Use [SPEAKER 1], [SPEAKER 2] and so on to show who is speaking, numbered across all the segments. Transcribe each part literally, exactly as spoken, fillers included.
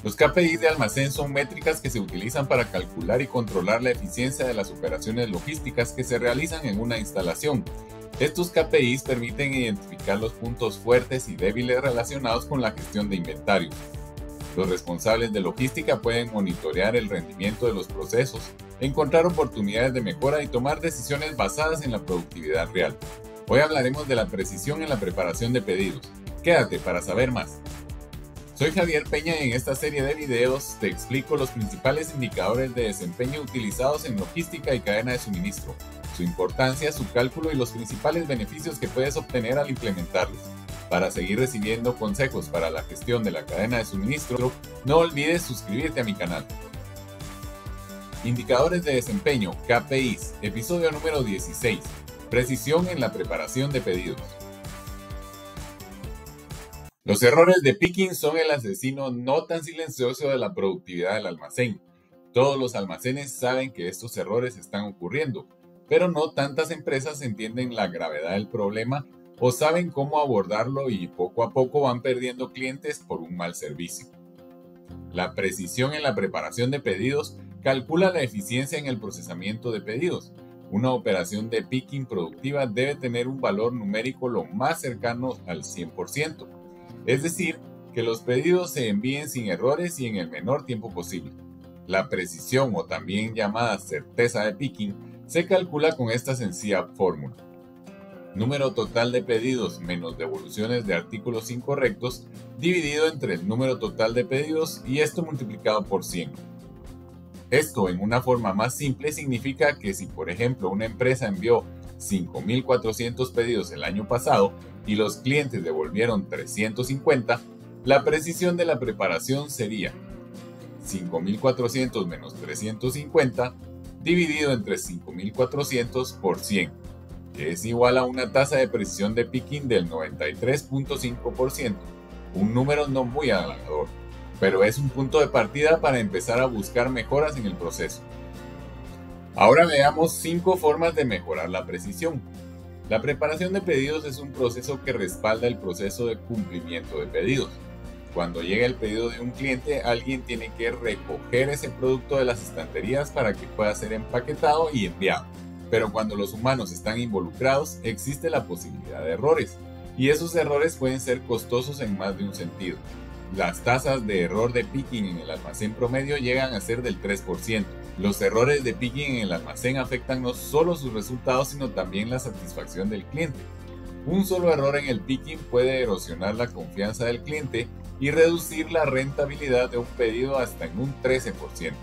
[SPEAKER 1] Los K P Is de almacén son métricas que se utilizan para calcular y controlar la eficiencia de las operaciones logísticas que se realizan en una instalación. Estos K P Is permiten identificar los puntos fuertes y débiles relacionados con la gestión de inventario. Los responsables de logística pueden monitorear el rendimiento de los procesos, encontrar oportunidades de mejora y tomar decisiones basadas en la productividad real. Hoy hablaremos de la precisión en la preparación de pedidos. Quédate para saber más. Soy Javier Peña y en esta serie de videos te explico los principales indicadores de desempeño utilizados en logística y cadena de suministro, su importancia, su cálculo y los principales beneficios que puedes obtener al implementarlos. Para seguir recibiendo consejos para la gestión de la cadena de suministro, no olvides suscribirte a mi canal. Indicadores de desempeño, K P Is, episodio número dieciséis. Precisión en la preparación de pedidos. Los errores de picking son el asesino no tan silencioso de la productividad del almacén. Todos los almacenes saben que estos errores están ocurriendo, pero no tantas empresas entienden la gravedad del problema o saben cómo abordarlo y poco a poco van perdiendo clientes por un mal servicio. La precisión en la preparación de pedidos calcula la eficiencia en el procesamiento de pedidos. Una operación de picking productiva debe tener un valor numérico lo más cercano al cien por ciento. Es decir, que los pedidos se envíen sin errores y en el menor tiempo posible. La precisión, o también llamada certeza de picking, se calcula con esta sencilla fórmula. Número total de pedidos menos devoluciones de artículos incorrectos dividido entre el número total de pedidos y esto multiplicado por cien. Esto en una forma más simple significa que si por ejemplo una empresa envió cinco mil cuatrocientos pedidos el año pasado y los clientes devolvieron trescientos cincuenta, la precisión de la preparación sería cinco mil cuatrocientos menos trescientos cincuenta dividido entre cinco mil cuatrocientos por cien, que es igual a una tasa de precisión de picking del noventa y tres punto cinco por ciento, un número no muy halagador, pero es un punto de partida para empezar a buscar mejoras en el proceso. Ahora veamos cinco formas de mejorar la precisión. La preparación de pedidos es un proceso que respalda el proceso de cumplimiento de pedidos. Cuando llega el pedido de un cliente, alguien tiene que recoger ese producto de las estanterías para que pueda ser empaquetado y enviado. Pero cuando los humanos están involucrados, existe la posibilidad de errores. Y esos errores pueden ser costosos en más de un sentido. Las tasas de error de picking en el almacén promedio llegan a ser del tres por ciento. Los errores de picking en el almacén afectan no solo sus resultados, sino también la satisfacción del cliente. Un solo error en el picking puede erosionar la confianza del cliente y reducir la rentabilidad de un pedido hasta en un trece por ciento.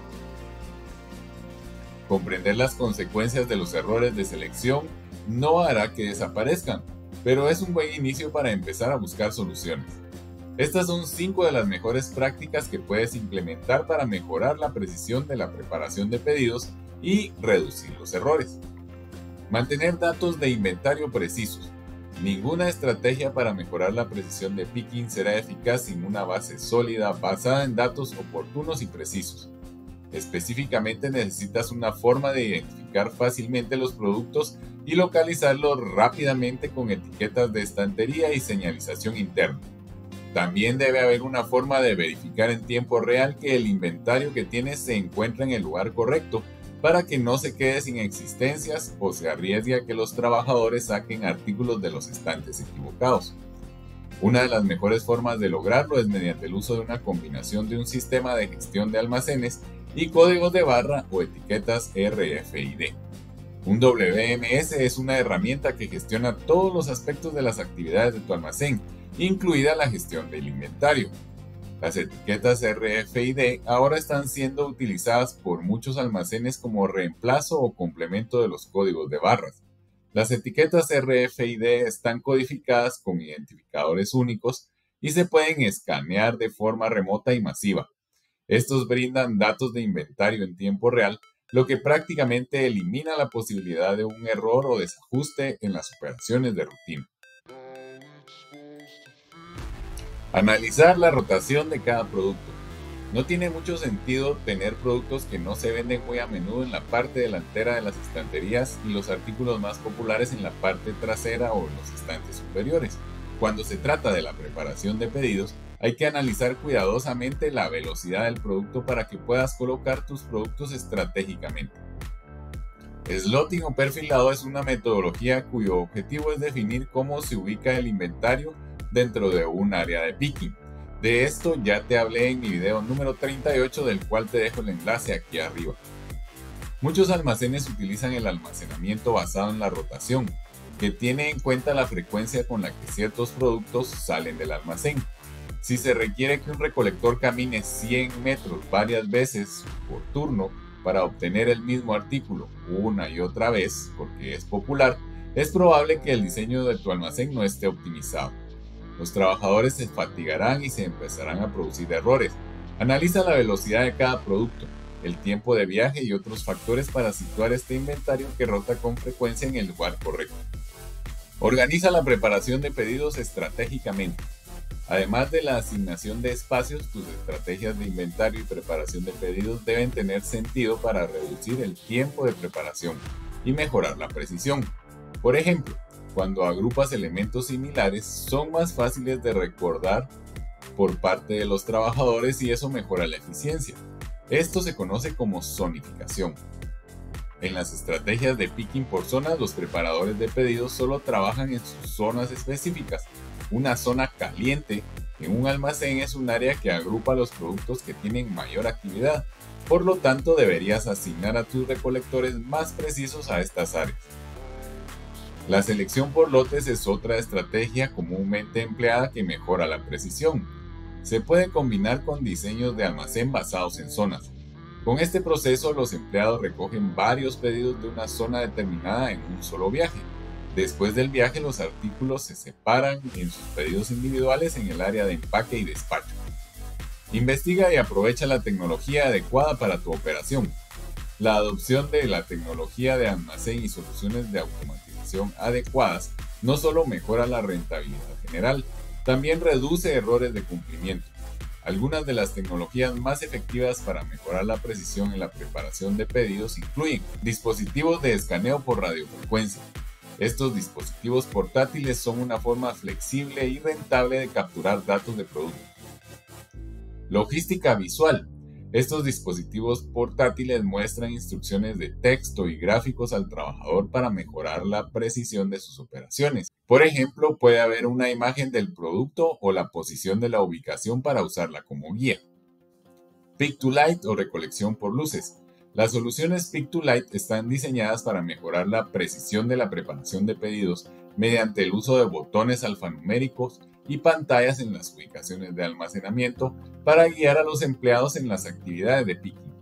[SPEAKER 1] Comprender las consecuencias de los errores de selección no hará que desaparezcan, pero es un buen inicio para empezar a buscar soluciones. Estas son cinco de las mejores prácticas que puedes implementar para mejorar la precisión de la preparación de pedidos y reducir los errores. Mantener datos de inventario precisos. Ninguna estrategia para mejorar la precisión de picking será eficaz sin una base sólida basada en datos oportunos y precisos. Específicamente necesitas una forma de identificar fácilmente los productos y localizarlos rápidamente con etiquetas de estantería y señalización interna. También debe haber una forma de verificar en tiempo real que el inventario que tienes se encuentra en el lugar correcto para que no se quede sin existencias o se arriesgue a que los trabajadores saquen artículos de los estantes equivocados. Una de las mejores formas de lograrlo es mediante el uso de una combinación de un sistema de gestión de almacenes y códigos de barra o etiquetas R F I D. Un W M S es una herramienta que gestiona todos los aspectos de las actividades de tu almacén, incluida la gestión del inventario. Las etiquetas R F I D ahora están siendo utilizadas por muchos almacenes como reemplazo o complemento de los códigos de barras. Las etiquetas R F I D están codificadas con identificadores únicos y se pueden escanear de forma remota y masiva. Estos brindan datos de inventario en tiempo real, lo que prácticamente elimina la posibilidad de un error o desajuste en las operaciones de rutina. Analizar la rotación de cada producto. No tiene mucho sentido tener productos que no se venden muy a menudo en la parte delantera de las estanterías y los artículos más populares en la parte trasera o en los estantes superiores. Cuando se trata de la preparación de pedidos, Hay que analizar cuidadosamente la velocidad del producto para que puedas colocar tus productos estratégicamente. Slotting o perfilado es una metodología cuyo objetivo es definir cómo se ubica el inventario dentro de un área de picking. De esto ya te hablé en mi video número treinta y ocho, del cual te dejo el enlace aquí arriba. Muchos almacenes utilizan el almacenamiento basado en la rotación, que tiene en cuenta la frecuencia con la que ciertos productos salen del almacén. Si se requiere que un recolector camine cien metros varias veces por turno para obtener el mismo artículo una y otra vez, porque es popular, es probable que el diseño de tu almacén no esté optimizado. Los trabajadores se fatigarán y se empezarán a producir errores. Analiza la velocidad de cada producto, el tiempo de viaje y otros factores para situar este inventario que rota con frecuencia en el lugar correcto. Organiza la preparación de pedidos estratégicamente. Además de la asignación de espacios, tus estrategias de inventario y preparación de pedidos deben tener sentido para reducir el tiempo de preparación y mejorar la precisión. Por ejemplo, cuando agrupas elementos similares, son más fáciles de recordar por parte de los trabajadores y eso mejora la eficiencia. Esto se conoce como zonificación. En las estrategias de picking por zonas, los preparadores de pedidos solo trabajan en sus zonas específicas. Una zona caliente en un almacén es un área que agrupa los productos que tienen mayor actividad. Por lo tanto, deberías asignar a tus recolectores más precisos a estas áreas. La selección por lotes es otra estrategia comúnmente empleada que mejora la precisión. Se puede combinar con diseños de almacén basados en zonas. Con este proceso, los empleados recogen varios pedidos de una zona determinada en un solo viaje. Después del viaje, los artículos se separan en sus pedidos individuales en el área de empaque y despacho. Investiga y aprovecha la tecnología adecuada para tu operación. La adopción de la tecnología de almacén y soluciones de automatización adecuadas no solo mejora la rentabilidad general, también reduce errores de cumplimiento. Algunas de las tecnologías más efectivas para mejorar la precisión en la preparación de pedidos incluyen dispositivos de escaneo por radiofrecuencia. Estos dispositivos portátiles son una forma flexible y rentable de capturar datos de producto. Logística visual. Estos dispositivos portátiles muestran instrucciones de texto y gráficos al trabajador para mejorar la precisión de sus operaciones. Por ejemplo, puede haber una imagen del producto o la posición de la ubicación para usarla como guía. Pick to Light o recolección por luces. Las soluciones Pick to Light están diseñadas para mejorar la precisión de la preparación de pedidos mediante el uso de botones alfanuméricos y pantallas en las ubicaciones de almacenamiento para guiar a los empleados en las actividades de picking.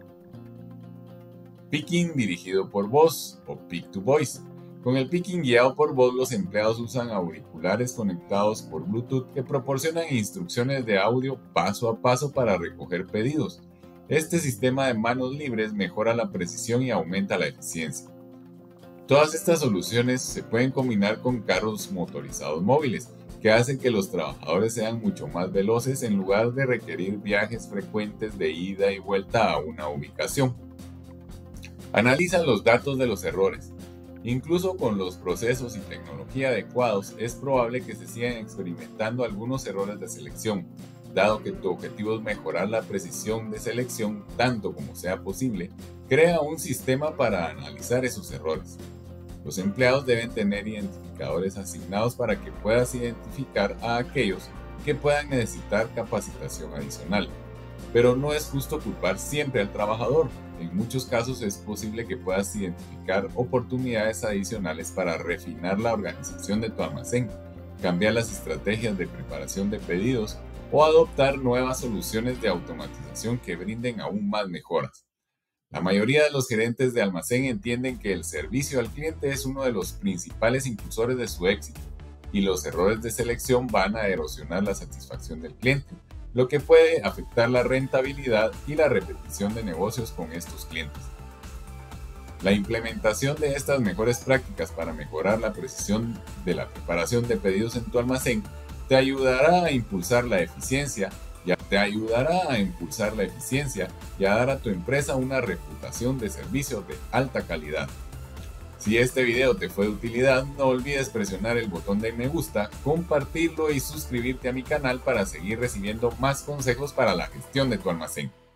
[SPEAKER 1] Picking dirigido por voz o Pick to Voice. Con el picking guiado por voz, los empleados usan auriculares conectados por Bluetooth que proporcionan instrucciones de audio paso a paso para recoger pedidos. Este sistema de manos libres mejora la precisión y aumenta la eficiencia. Todas estas soluciones se pueden combinar con carros motorizados móviles, que hacen que los trabajadores sean mucho más veloces en lugar de requerir viajes frecuentes de ida y vuelta a una ubicación. Analizan los datos de los errores. Incluso con los procesos y tecnología adecuados, es probable que se sigan experimentando algunos errores de selección. Dado que tu objetivo es mejorar la precisión de selección tanto como sea posible, crea un sistema para analizar esos errores. Los empleados deben tener identificadores asignados para que puedas identificar a aquellos que puedan necesitar capacitación adicional. Pero no es justo culpar siempre al trabajador. En muchos casos es posible que puedas identificar oportunidades adicionales para refinar la organización de tu almacén, cambiar las estrategias de preparación de pedidos o adoptar nuevas soluciones de automatización que brinden aún más mejoras. La mayoría de los gerentes de almacén entienden que el servicio al cliente es uno de los principales impulsores de su éxito y los errores de selección van a erosionar la satisfacción del cliente, lo que puede afectar la rentabilidad y la repetición de negocios con estos clientes. La implementación de estas mejores prácticas para mejorar la precisión de la preparación de pedidos en tu almacén te ayudará a impulsar la eficiencia, ya te ayudará a impulsar la eficiencia y a dar a tu empresa una reputación de servicio de alta calidad. Si este video te fue de utilidad, no olvides presionar el botón de me gusta, compartirlo y suscribirte a mi canal para seguir recibiendo más consejos para la gestión de tu almacén.